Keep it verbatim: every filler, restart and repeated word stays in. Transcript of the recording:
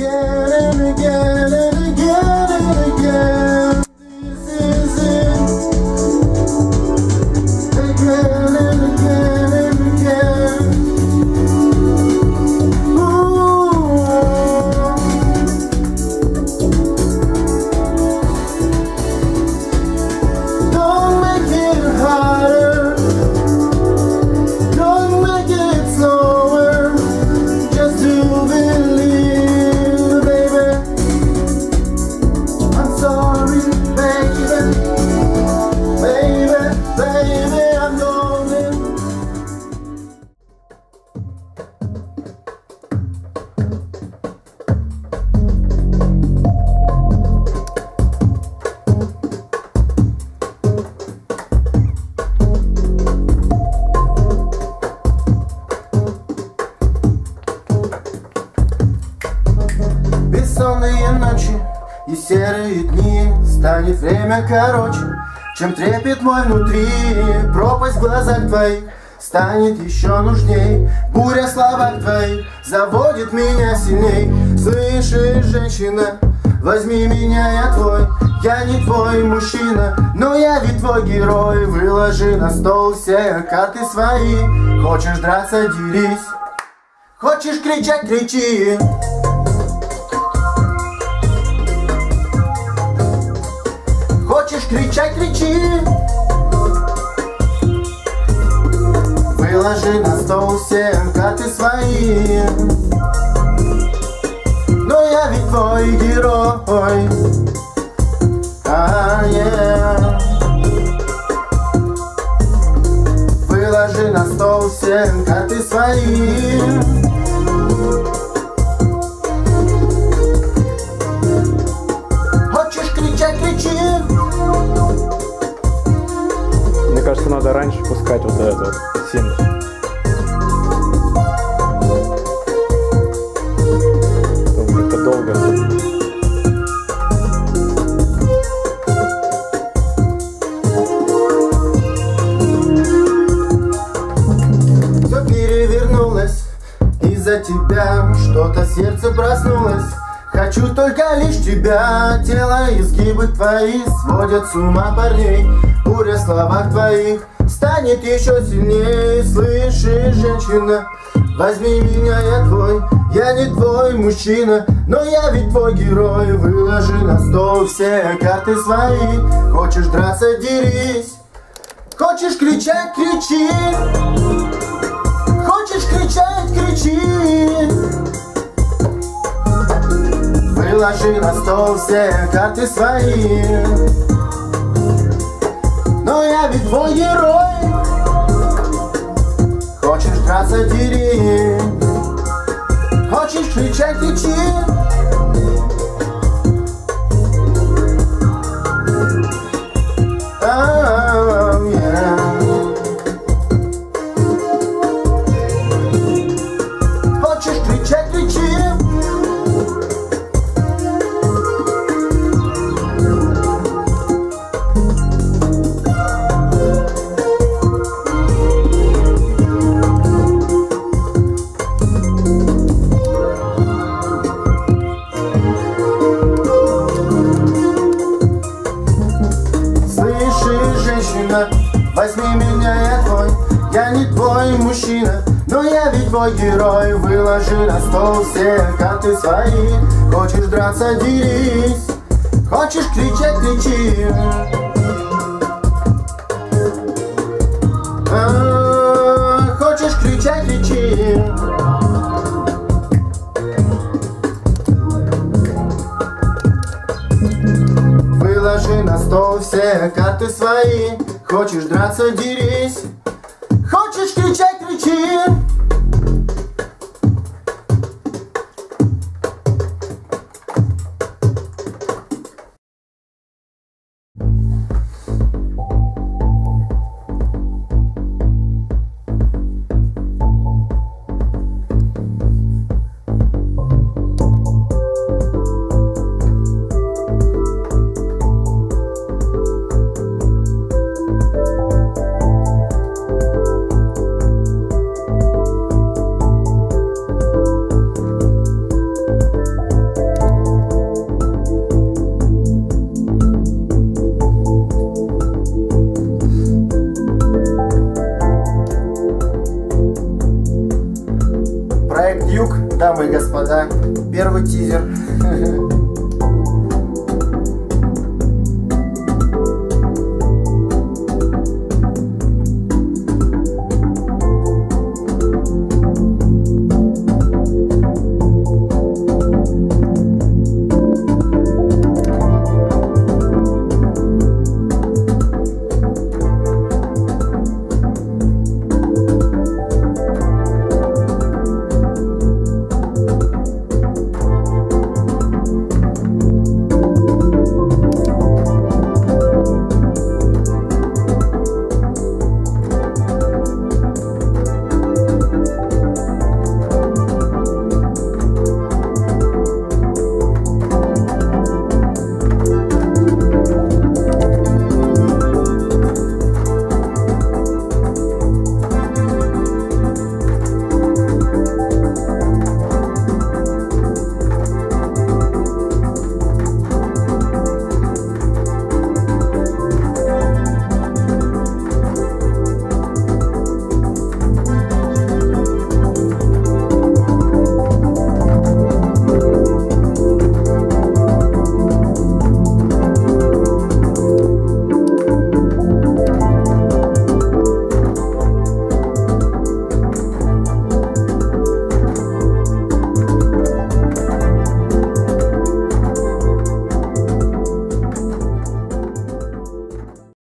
again and again and again and again. This is it. Again and again and again. Don't make it harder. Don't make it slower. Just to believe, baby. I'm sorry, baby. Baby, baby, I'm going. Бессонные ночи и серые дни. Станет время короче, чем трепет мой внутри. Пропасть в глазах твоих станет еще нужней. Буря в словах твоих заводит меня сильней. Слышишь, женщина, возьми меня, я твой. Я не твой мужчина, но я ведь твой герой. Выложи на стол все карты свои. Хочешь драться — дерись. Хочешь кричать — кричи. Хочешь кричать — кричи. Выложи на стол все карты свои. Но я ведь твой герой. А, yeah. Выложи на стол все карты свои. Хочешь кричать — кричи. Мне кажется, надо раньше пускать вот этот синт. Как-то долго. Все перевернулось из-за тебя. Что-то сердце проснулось. Хочу только лишь тебя. Тело и изгибы твои сводят с ума парней. Буря в словах твоих станет еще сильнее. Слышишь, женщина, возьми меня, я твой. Я не твой мужчина, но я ведь твой герой. Выложи на стол все карты свои. Хочешь драться — дерись. Хочешь кричать — кричи. Хочешь кричать — кричи. Выложи на стол все карты свои. Но я ведь твой герой. Хочешь драться — дерись. Хочешь кричать — кричи. Oh, yeah. Хочешь кричать — кричи. Возьми меня, я твой. Я не твой мужчина, но я ведь твой герой. Выложи на стол все карты свои. Хочешь драться — дерись. Хочешь кричать — кричи. А, хочешь кричать — кричи. Выложи на стол все карты свои. Хочешь драться — дерись. Хочешь кричать — кричи. первый тизер.